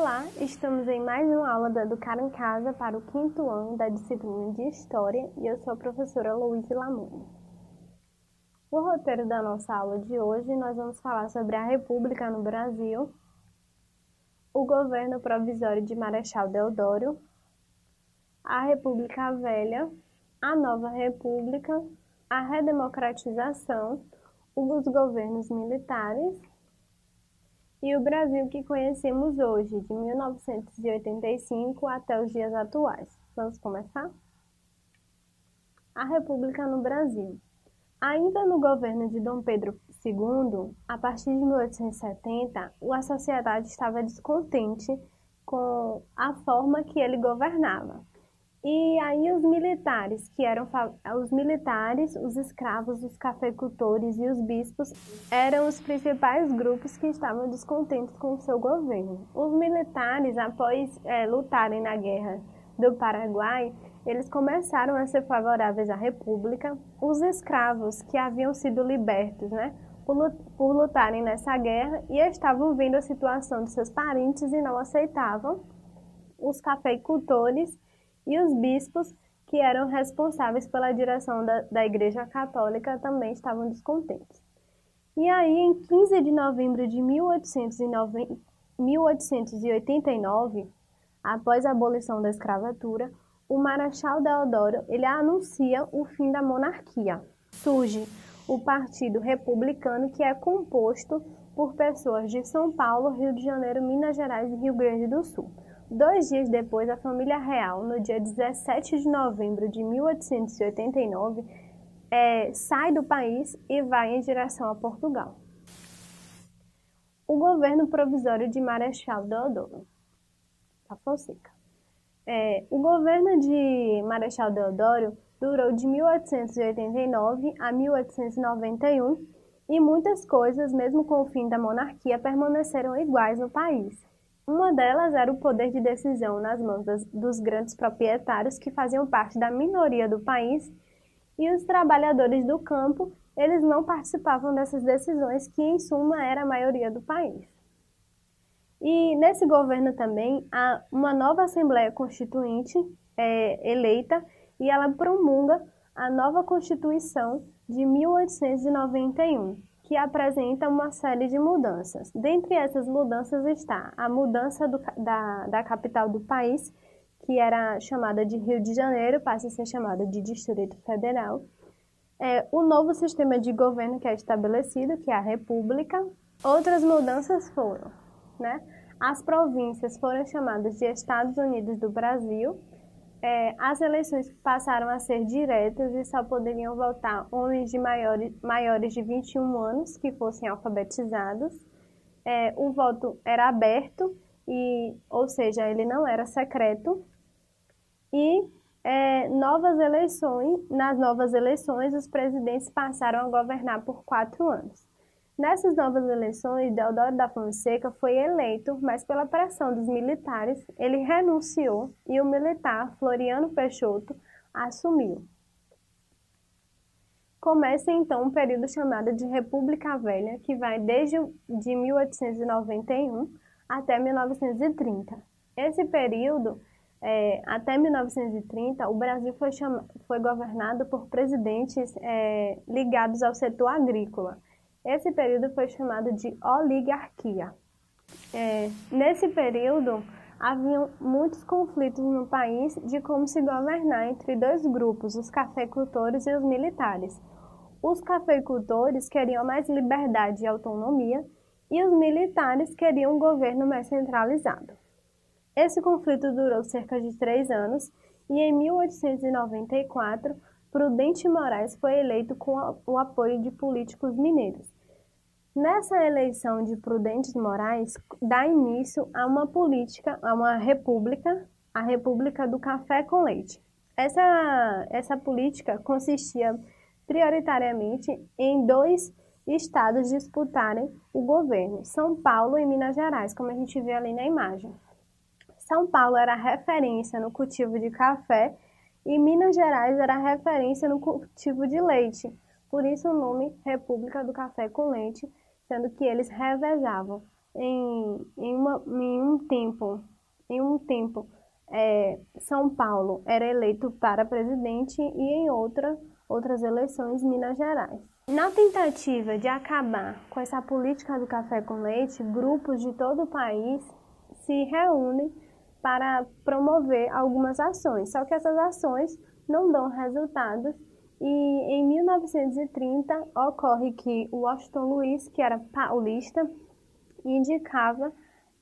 Olá, estamos em mais uma aula do Educar em Casa para o 5º ano da disciplina de História e eu sou a professora Luísa Lamone. O roteiro da nossa aula de hoje nós vamos falar sobre a República no Brasil, o governo provisório de Marechal Deodoro, a República Velha, a Nova República, a redemocratização, os governos militares e o Brasil que conhecemos hoje, de 1985 até os dias atuais. Vamos começar? A República no Brasil. Ainda no governo de Dom Pedro II, a partir de 1870, a sociedade estava descontente com a forma que ele governava. E aí os militares, os escravos, os cafeicultores e os bispos eram os principais grupos que estavam descontentes com o seu governo. Os militares, após lutarem na Guerra do Paraguai, eles começaram a ser favoráveis à República. Os escravos que haviam sido libertos, por lutarem nessa guerra e estavam vendo a situação de seus parentes e não aceitavam. Os cafeicultores e os bispos, que eram responsáveis pela direção da Igreja Católica, também estavam descontentes. E aí, em 15 de novembro de 1889, após a abolição da escravatura, o Marechal Deodoro ele anuncia o fim da monarquia. Surge o Partido Republicano, que é composto por pessoas de São Paulo, Rio de Janeiro, Minas Gerais e Rio Grande do Sul. 2 dias depois, a família real, no dia 17 de novembro de 1889, sai do país e vai em direção a Portugal. O governo provisório de Marechal Deodoro da Fonseca. O governo de Marechal Deodoro durou de 1889 a 1891 e muitas coisas, mesmo com o fim da monarquia, permaneceram iguais no país. Uma delas era o poder de decisão nas mãos dos grandes proprietários que faziam parte da minoria do país e os trabalhadores do campo, eles não participavam dessas decisões que, em suma, era a maioria do país. E nesse governo também há uma nova Assembleia Constituinte eleita e ela promulga a nova Constituição de 1891. Que apresenta uma série de mudanças. Dentre essas mudanças está a mudança da capital do país, que era chamada de Rio de Janeiro, passa a ser chamada de Distrito Federal. O novo sistema de governo que é estabelecido, que é a República. Outras mudanças foram, as províncias foram chamadas de Estados Unidos do Brasil. As eleições passaram a ser diretas e só poderiam votar homens de maiores de 21 anos que fossem alfabetizados. O voto era aberto, ou seja, ele não era secreto. E nas novas eleições, os presidentes passaram a governar por 4 anos. Nessas novas eleições, Deodoro da Fonseca foi eleito, mas pela pressão dos militares, ele renunciou e o militar Floriano Peixoto assumiu. Começa então um período chamado de República Velha, que vai desde 1891 até 1930. Esse período, até 1930, o Brasil foi governado por presidentes ligados ao setor agrícola. Esse período foi chamado de oligarquia. Nesse período, haviam muitos conflitos no país de como se governar entre dois grupos, os cafeicultores e os militares. Os cafeicultores queriam mais liberdade e autonomia e os militares queriam um governo mais centralizado. Esse conflito durou cerca de 3 anos e em 1894, Prudente Moraes foi eleito com o apoio de políticos mineiros. Nessa eleição de Prudente Moraes, dá início a uma república, a República do Café com Leite. Essa política consistia prioritariamente em 2 estados disputarem o governo, São Paulo e Minas Gerais, como a gente vê ali na imagem. São Paulo era referência no cultivo de café e Minas Gerais era referência no cultivo de leite. Por isso o nome República do Café com Leite, sendo que eles revezavam em um tempo, São Paulo era eleito para presidente e em outras eleições Minas Gerais. Na tentativa de acabar com essa política do café com leite, grupos de todo o país se reúnem para promover algumas ações, só que essas ações não dão resultados e em 1930 ocorre que o Washington Luiz, que era paulista, indicava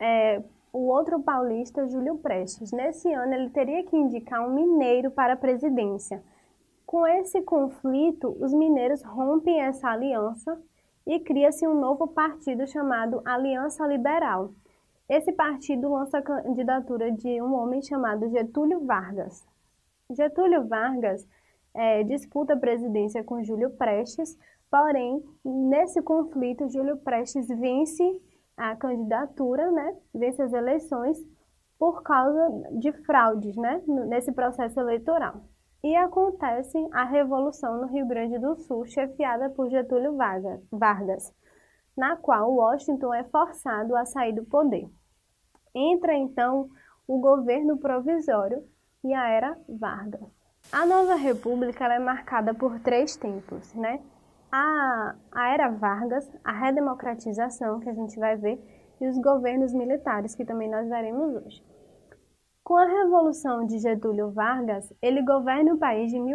o outro paulista, Júlio Prestes. Nesse ano, ele teria que indicar um mineiro para a presidência. Com esse conflito, os mineiros rompem essa aliança e cria-se um novo partido chamado Aliança Liberal. Esse partido lança a candidatura de um homem chamado Getúlio Vargas. Getúlio Vargas disputa a presidência com Júlio Prestes, porém, nesse conflito, Júlio Prestes vence a candidatura, né? Vence as eleições por causa de fraudes, né? Nesse processo eleitoral. E acontece a Revolução no Rio Grande do Sul, chefiada por Getúlio Vargas, na qual Washington é forçado a sair do poder. Entra, então, o governo provisório e a Era Vargas. A nova república ela é marcada por 3 tempos, né? A Era Vargas, a redemocratização, que a gente vai ver, e os governos militares, que também nós veremos hoje. Com a Revolução de Getúlio Vargas, ele governa o país de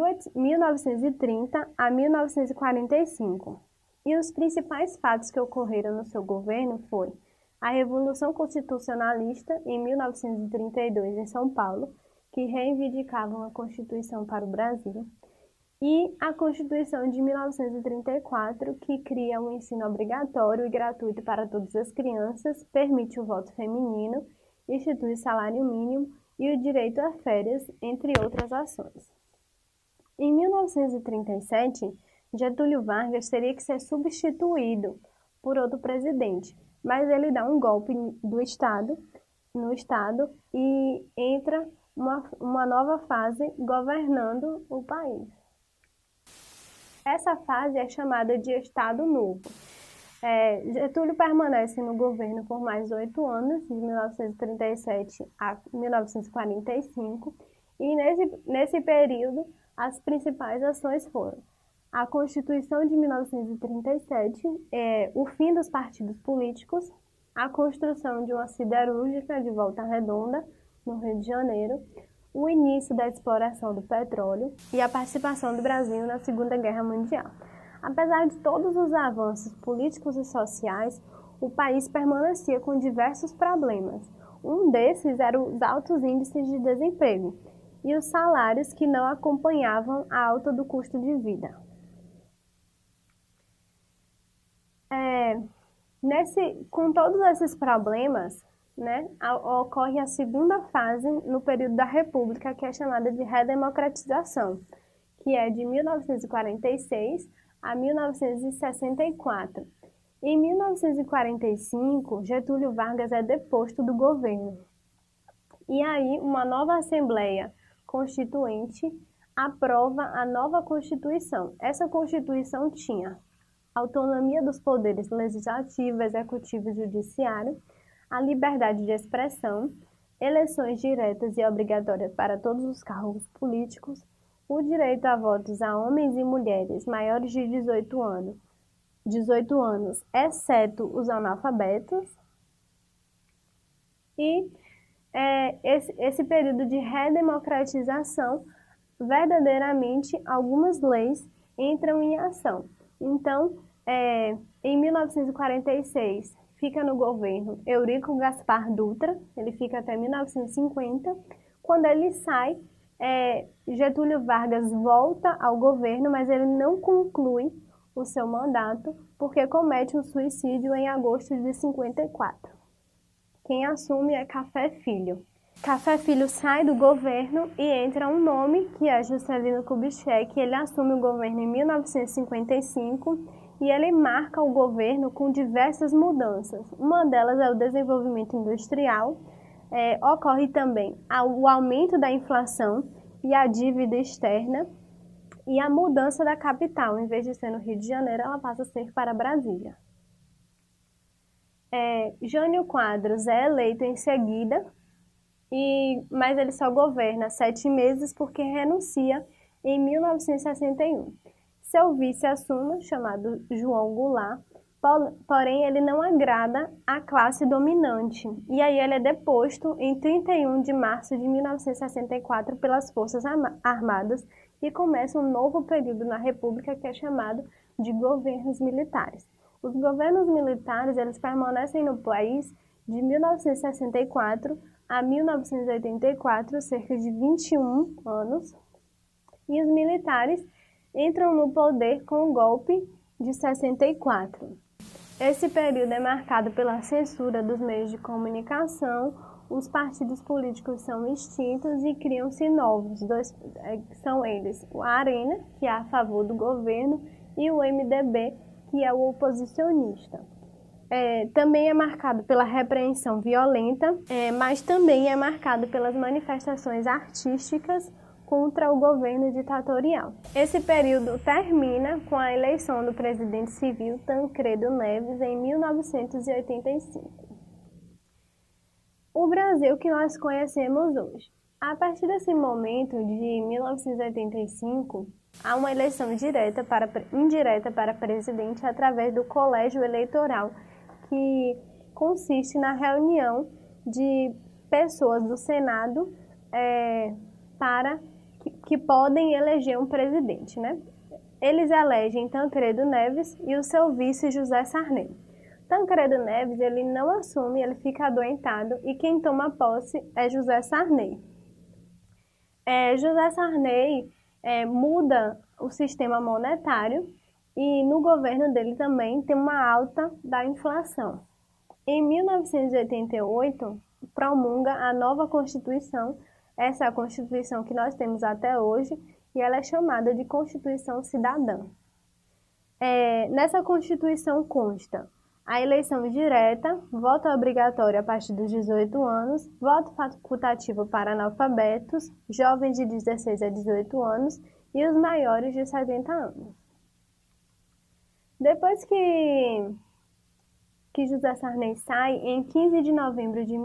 1930 a 1945. E os principais fatos que ocorreram no seu governo foi a Revolução Constitucionalista, em 1932, em São Paulo, que reivindicava uma Constituição para o Brasil, e a Constituição de 1934, que cria um ensino obrigatório e gratuito para todas as crianças, permite o voto feminino, institui salário mínimo e o direito a férias, entre outras ações. Em 1937, Getúlio Vargas teria que ser substituído por outro presidente, mas ele dá um golpe no Estado e entra uma nova fase governando o país. Essa fase é chamada de Estado Novo. Getúlio permanece no governo por mais 8 anos, de 1937 a 1945, e nesse período as principais ações foram a Constituição de 1937, o fim dos partidos políticos, a construção de uma siderúrgica de Volta Redonda, no Rio de Janeiro, o início da exploração do petróleo e a participação do Brasil na Segunda Guerra Mundial. Apesar de todos os avanços políticos e sociais, o país permanecia com diversos problemas. Um desses era os altos índices de desemprego e os salários que não acompanhavam a alta do custo de vida. Com todos esses problemas, né, ocorre a segunda fase no período da República, que é chamada de redemocratização, que é de 1946 a 1964. Em 1945, Getúlio Vargas é deposto do governo. E aí, uma nova Assembleia Constituinte aprova a nova Constituição. Essa Constituição tinha autonomia dos poderes legislativo, executivo e judiciário, a liberdade de expressão, eleições diretas e obrigatórias para todos os cargos políticos, o direito a votos a homens e mulheres maiores de 18 anos, exceto os analfabetos, e esse período de redemocratização, verdadeiramente algumas leis entram em ação. Então, em 1946, fica no governo Eurico Gaspar Dutra, ele fica até 1950. Quando ele sai, Getúlio Vargas volta ao governo, mas ele não conclui o seu mandato, porque comete um suicídio em agosto de 54. Quem assume é Café Filho. Café Filho sai do governo e entra um nome, que é Juscelino Kubitschek. Ele assume o governo em 1955 e ele marca o governo com diversas mudanças. Uma delas é o desenvolvimento industrial. Ocorre também o aumento da inflação e a dívida externa e a mudança da capital. Em vez de ser no Rio de Janeiro, ela passa a ser para Brasília. Jânio Quadros é eleito em seguida, mas ele só governa 7 meses porque renuncia em 1961. Seu vice assume, chamado João Goulart, porém ele não agrada à classe dominante, e aí ele é deposto em 31 de março de 1964 pelas Forças Armadas e começa um novo período na República que é chamado de governos militares. Os governos militares eles permanecem no país de 1964 a 1984, cerca de 21 anos, e os militares entram no poder com o golpe de 64. Esse período é marcado pela censura dos meios de comunicação, os partidos políticos são extintos e criam-se novos. São eles o Arena, que é a favor do governo, e o MDB, que é o oposicionista. Também é marcado pela repreensão violenta, mas também é marcado pelas manifestações artísticas contra o governo ditatorial. Esse período termina com a eleição do presidente civil Tancredo Neves em 1985. O Brasil que nós conhecemos hoje. A partir desse momento, de 1985, há uma eleição indireta para presidente através do colégio eleitoral, que consiste na reunião de pessoas do Senado que podem eleger um presidente, né? Eles elegem Tancredo Neves e o seu vice José Sarney. Tancredo Neves, ele não assume, ele fica adoentado e quem toma posse é José Sarney. José Sarney muda o sistema monetário e no governo dele também tem uma alta da inflação. Em 1988, promulga a nova Constituição. Essa é a Constituição que nós temos até hoje e ela é chamada de Constituição Cidadã. Nessa Constituição consta a eleição direta, voto obrigatório a partir dos 18 anos, voto facultativo para analfabetos, jovens de 16 a 18 anos e os maiores de 70 anos. Depois que José Sarney sai, em 15 de novembro de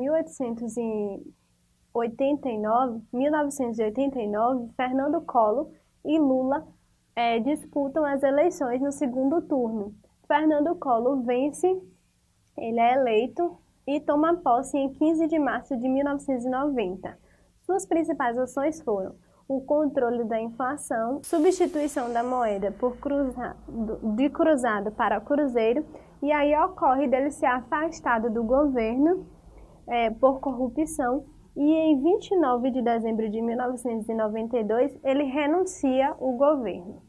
1989, Fernando Collor e Lula disputam as eleições no segundo turno. Fernando Collor vence, ele é eleito e toma posse em 15 de março de 1990. Suas principais ações foram o controle da inflação, substituição da moeda de cruzado para cruzeiro, e aí ocorre dele ser afastado do governo por corrupção, e em 29 de dezembro de 1992 ele renuncia o governo.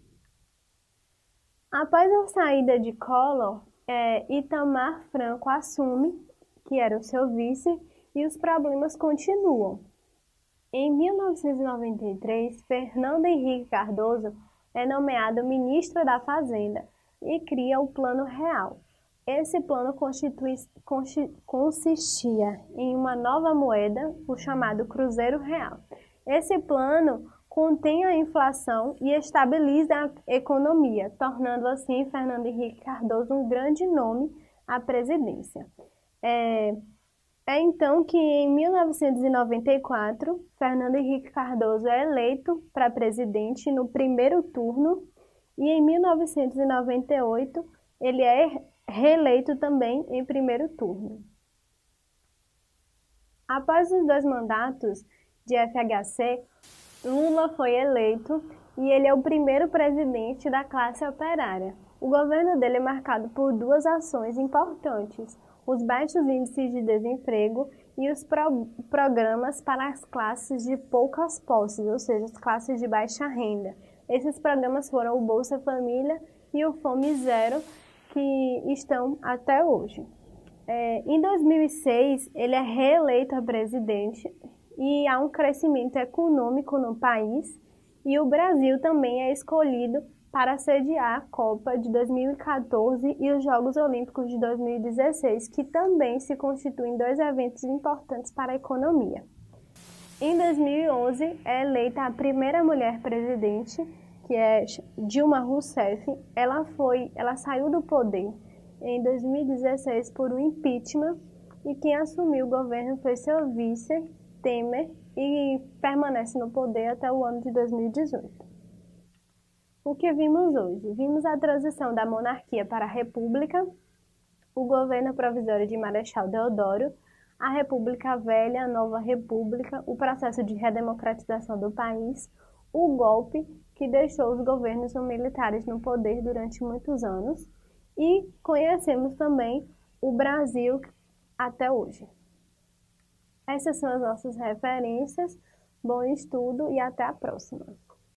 Após a saída de Collor, Itamar Franco assume, que era o seu vice, e os problemas continuam. Em 1993, Fernando Henrique Cardoso é nomeado ministro da Fazenda e cria o Plano Real. Esse plano consistia em uma nova moeda, o chamado Cruzeiro Real. Esse plano contém a inflação e estabiliza a economia, tornando assim Fernando Henrique Cardoso um grande nome à presidência. Então que em 1994, Fernando Henrique Cardoso é eleito para presidente no primeiro turno e em 1998 ele é reeleito também em primeiro turno. Após os 2 mandatos de FHC, Lula foi eleito e ele é o primeiro presidente da classe operária. O governo dele é marcado por 2 ações importantes: os baixos índices de desemprego e os programas para as classes de poucas posses, ou seja, as classes de baixa renda. Esses programas foram o Bolsa Família e o Fome Zero, que estão até hoje. Em 2006, ele é reeleito a presidente e há um crescimento econômico no país, e o Brasil também é escolhido para sediar a Copa de 2014 e os Jogos Olímpicos de 2016, que também se constituem 2 eventos importantes para a economia. Em 2011, é eleita a primeira mulher presidente, que é Dilma Rousseff. Ela saiu do poder em 2016 por um impeachment e quem assumiu o governo foi seu vice, Temer, e permanece no poder até o ano de 2018. O que vimos hoje? Vimos a transição da monarquia para a república, o governo provisório de Marechal Deodoro, a República Velha, a Nova República, o processo de redemocratização do país, o golpe que deixou os governos militares no poder durante muitos anos e conhecemos também o Brasil até hoje. Essas são as nossas referências. Bom estudo e até a próxima!